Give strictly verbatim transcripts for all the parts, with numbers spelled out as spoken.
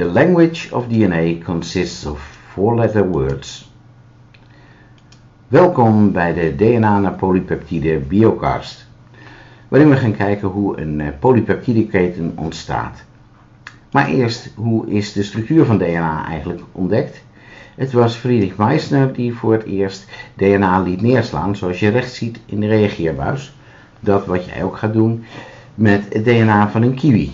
The language of D N A consists of four-letter words. Welkom bij de D N A naar polypeptide biocast, waarin we gaan kijken hoe een polypeptideketen ontstaat. Maar eerst, hoe is de structuur van D N A eigenlijk ontdekt? Het was Friedrich Meissner die voor het eerst D N A liet neerslaan, zoals je rechts ziet in de reageerbuis. Dat wat jij ook gaat doen met het D N A van een kiwi.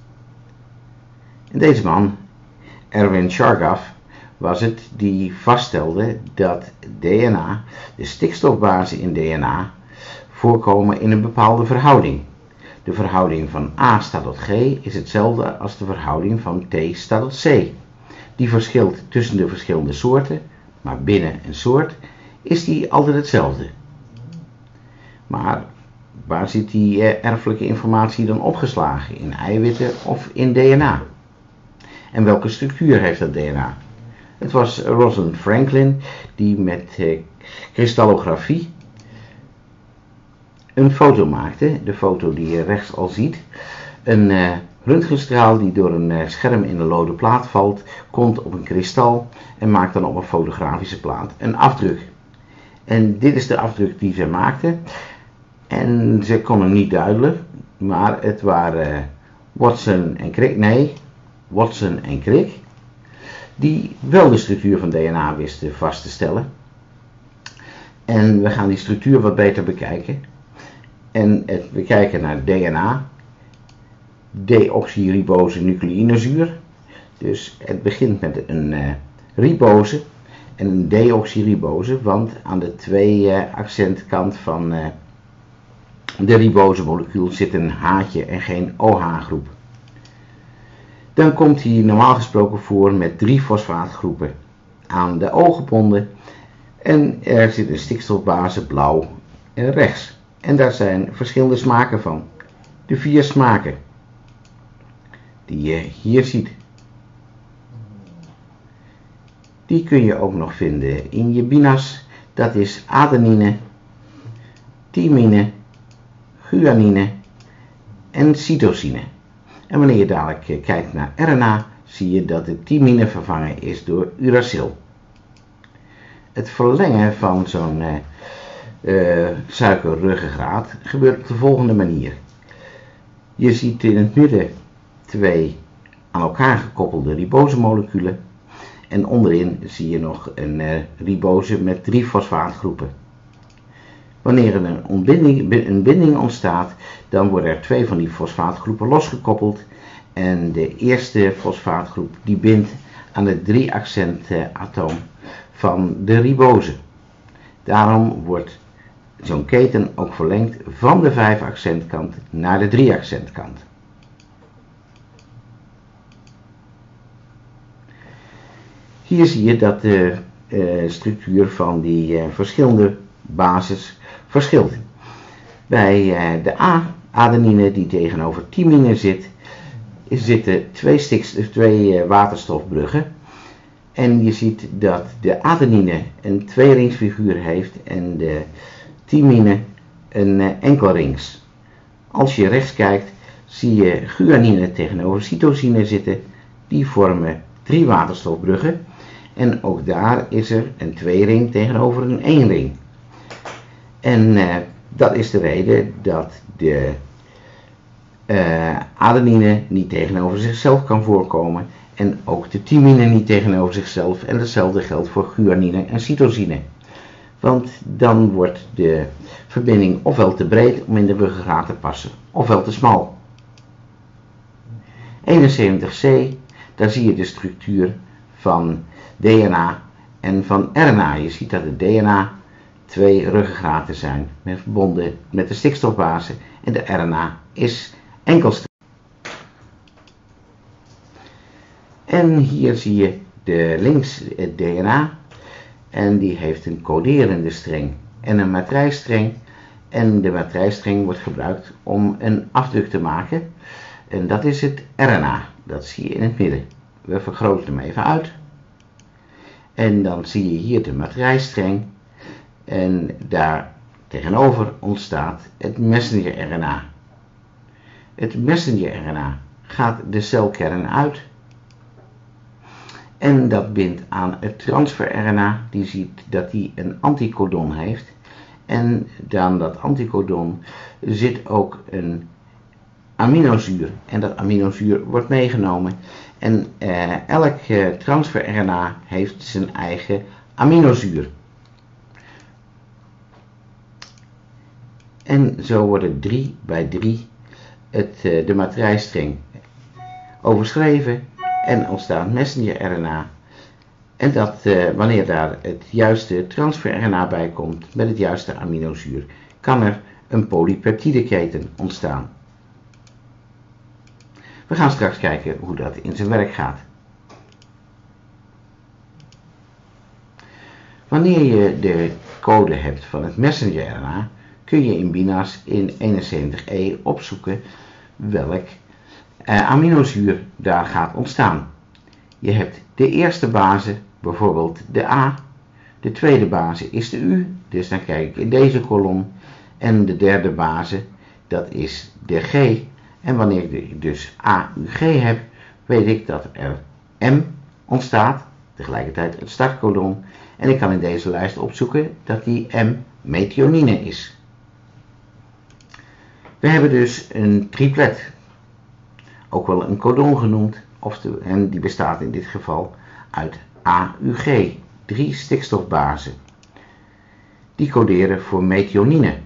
En deze man, Erwin Chargaff, was het die vaststelde dat D N A, de stikstofbazen in D N A, voorkomen in een bepaalde verhouding. De verhouding van A staat tot G is hetzelfde als de verhouding van T staat tot C. Die verschilt tussen de verschillende soorten, maar binnen een soort is die altijd hetzelfde. Maar waar zit die eh, erfelijke informatie dan opgeslagen? In eiwitten of in D N A? En welke structuur heeft dat D N A? Het was Rosalind Franklin die met eh, kristallografie een foto maakte. De foto die je rechts al ziet. Een uh, röntgenstraal die door een uh, scherm in een lode plaat valt, komt op een kristal en maakt dan op een fotografische plaat een afdruk. En dit is de afdruk die ze maakte. En ze kon hem niet duidelijk, maar het waren uh, Watson en Crick, nee, Watson en Crick, die wel de structuur van D N A wisten vast te stellen. En we gaan die structuur wat beter bekijken. En het, we kijken naar D N A, deoxyribosenucleïnezuur. Dus het begint met een uh, ribose en een deoxyribose, want aan de twee uh, accentkant van uh, de ribosemolecuul zit een H'tje en geen O H-groep. Dan komt hij normaal gesproken voor met drie fosfaatgroepen aan de O gebonden en er zit een stikstofbase blauw en rechts. En daar zijn verschillende smaken van. De vier smaken die je hier ziet. Die kun je ook nog vinden in je binas. Dat is adenine, thymine, guanine en cytosine. En wanneer je dadelijk kijkt naar R N A, zie je dat de thymine vervangen is door uracil. Het verlengen van zo'n uh, uh, suikerruggengraat gebeurt op de volgende manier. Je ziet in het midden twee aan elkaar gekoppelde ribosemoleculen en onderin zie je nog een uh, ribose met drie fosfaatgroepen. Wanneer er een, ontbinding, een binding ontstaat, dan worden er twee van die fosfaatgroepen losgekoppeld en de eerste fosfaatgroep die bindt aan het drie accent uh, atoom van de ribose. Daarom wordt zo'n keten ook verlengd van de vijf accentkant naar de drie accentkant. Hier zie je dat de uh, structuur van die uh, verschillende bases verschilt. Bij uh, de A-adenine die tegenover thymine zit, zitten twee, stikstof, twee uh, waterstofbruggen. En je ziet dat de adenine een tweeringsfiguur heeft en de thymine een uh, enkelrings. Als je rechts kijkt, zie je guanine tegenover cytosine zitten. Die vormen drie waterstofbruggen. En ook daar is er een tweering tegenover een eenring. En uh, dat is de reden dat de uh, adenine niet tegenover zichzelf kan voorkomen. En ook de thymine niet tegenover zichzelf. En hetzelfde geldt voor guanine en cytosine. Want dan wordt de verbinding ofwel te breed om in de ruggengraat te passen, ofwel te smal. eenenzeventig C, daar zie je de structuur van D N A en van R N A. Je ziet dat de D N A twee ruggengraten zijn, met verbonden met de stikstofbase, en de R N A is enkelstreng. En hier zie je de links het D N A en die heeft een coderende streng en een matrijsstreng. En de matrijsstreng wordt gebruikt om een afdruk te maken en dat is het R N A. Dat zie je in het midden. We vergroten hem even uit. En dan zie je hier de matrijsstreng en daar tegenover ontstaat het messenger R N A. Het messenger R N A gaat de celkern uit En dat bindt aan het transfer-R N A. Die ziet dat die een anticodon heeft. En dan dat anticodon zit ook een aminozuur. En dat aminozuur wordt meegenomen. En eh, elk eh, transfer-R N A heeft zijn eigen aminozuur. En zo wordt het drie bij drie het, uh, de matrijsstring overschreven en ontstaat messenger-R N A. En dat uh, wanneer daar het juiste transfer-R N A bij komt met het juiste aminozuur, kan er een polypeptideketen ontstaan. We gaan straks kijken hoe dat in zijn werk gaat. Wanneer je de code hebt van het messenger-R N A, kun je in BINAS in eenenzeventig E opzoeken welk eh, aminozuur daar gaat ontstaan. Je hebt de eerste base, bijvoorbeeld de A, de tweede base is de U, dus dan kijk ik in deze kolom, en de derde base, dat is de G. En wanneer ik dus A U G heb, weet ik dat er M ontstaat, tegelijkertijd het startcodon, en ik kan in deze lijst opzoeken dat die M methionine is. We hebben dus een triplet, ook wel een codon genoemd, en die bestaat in dit geval uit A U G, drie stikstofbasen. Die coderen voor methionine.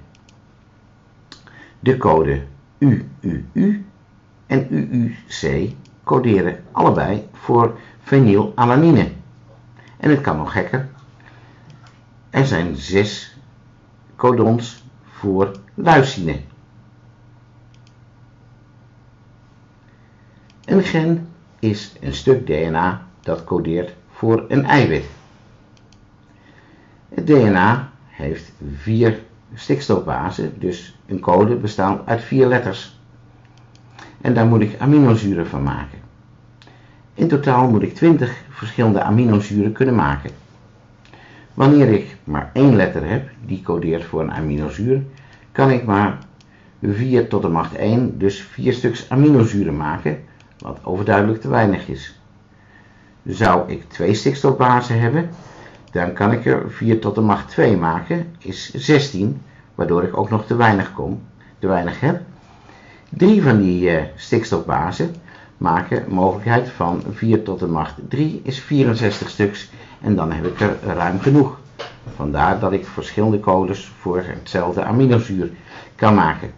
De code U U U en U U C coderen allebei voor fenylalanine. En het kan nog gekker. Er zijn zes codons voor leucine. Een gen is een stuk D N A dat codeert voor een eiwit. Het D N A heeft vier stikstofbasen, dus een code bestaat uit vier letters. En daar moet ik aminozuren van maken. In totaal moet ik twintig verschillende aminozuren kunnen maken. Wanneer ik maar één letter heb, die codeert voor een aminozuur, kan ik maar vier tot de macht één, dus vier stuks aminozuren maken, wat overduidelijk te weinig is. Zou ik twee stikstofbasen hebben, dan kan ik er vier tot de macht twee maken, is zestien, waardoor ik ook nog te weinig kom, te weinig heb. Drie van die uh, stikstofbasen maken een mogelijkheid van vier tot de macht drie, is vierenzestig stuks, en dan heb ik er ruim genoeg. Vandaar dat ik verschillende codes voor hetzelfde aminozuur kan maken.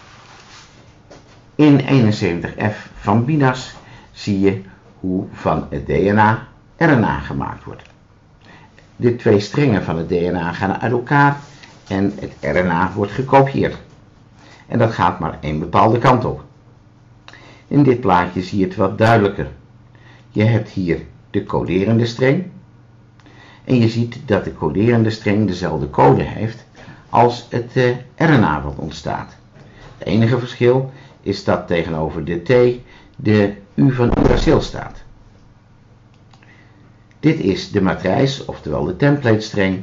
In eenenzeventig F van BINAS zie je hoe van het D N A R N A gemaakt wordt. De twee strengen van het D N A gaan uit elkaar en het R N A wordt gekopieerd. En dat gaat maar één bepaalde kant op. In dit plaatje zie je het wat duidelijker. Je hebt hier de coderende streng. En je ziet dat de coderende streng dezelfde code heeft als het uh, R N A wat ontstaat. Het enige verschil is dat tegenover de T de U van uracil staat. Dit is de matrijs, oftewel de template streng.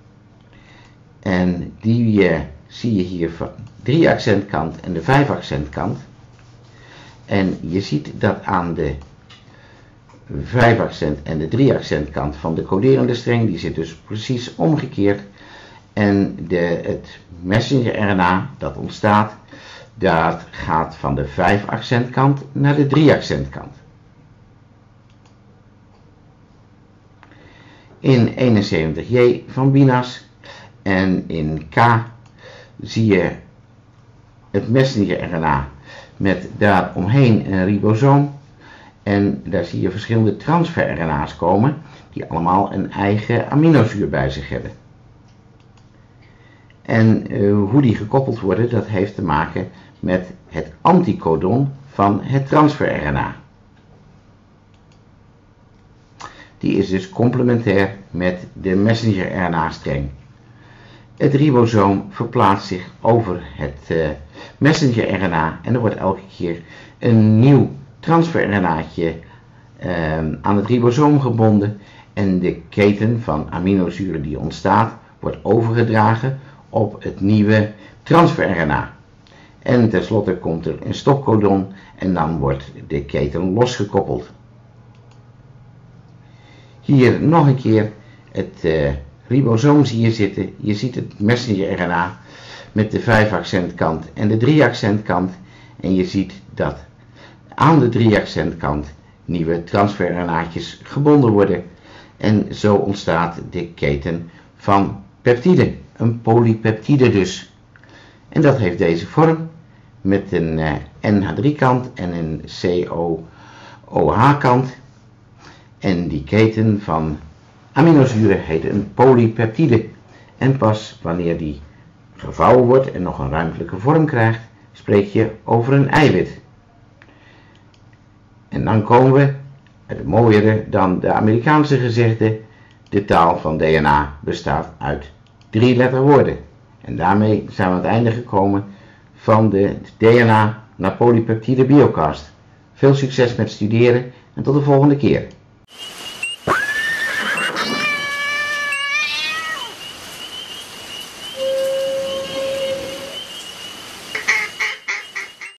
En die uh, zie je hier van drie accentkant en de vijf accentkant. En je ziet dat aan de vijf accent en de drie accentkant van de coderende streng, die zit dus precies omgekeerd. En de, het messenger-R N A dat ontstaat, dat gaat van de vijf accentkant naar de drie accentkant. In eenenzeventig J van BINAS en in K zie je het messenger-R N A met daaromheen een ribosoom. En daar zie je verschillende transfer-R N A's komen die allemaal een eigen aminozuur bij zich hebben. En uh, hoe die gekoppeld worden, dat heeft te maken met het anticodon van het transfer-R N A. Die is dus complementair met de messenger-R N A-streng. Het ribosoom verplaatst zich over het uh, messenger-R N A en er wordt elke keer een nieuw transfer-R N A'tje uh, aan het ribosoom gebonden en de keten van aminozuren die ontstaat wordt overgedragen op het nieuwe transfer-R N A. En tenslotte komt er een stopcodon en dan wordt de keten losgekoppeld. Hier nog een keer het uh, ribosoom zie je zitten. Je ziet het messenger R N A met de vijf accentkant en de drie accentkant. En je ziet dat aan de drie accentkant nieuwe transfer R N A'tjes gebonden worden. En zo ontstaat de keten van peptiden. Een polypeptide dus. En dat heeft deze vorm met een uh, N H drie kant en een C O O H kant. En die keten van aminozuren heet een polypeptide. En pas wanneer die gevouwen wordt en nog een ruimtelijke vorm krijgt, spreek je over een eiwit. En dan komen we, het mooiere dan de Amerikaanse gezegde, de taal van D N A bestaat uit drie letterwoorden. En daarmee zijn we aan het einde gekomen van de D N A naar polypeptide biocast. Veel succes met studeren en tot de volgende keer.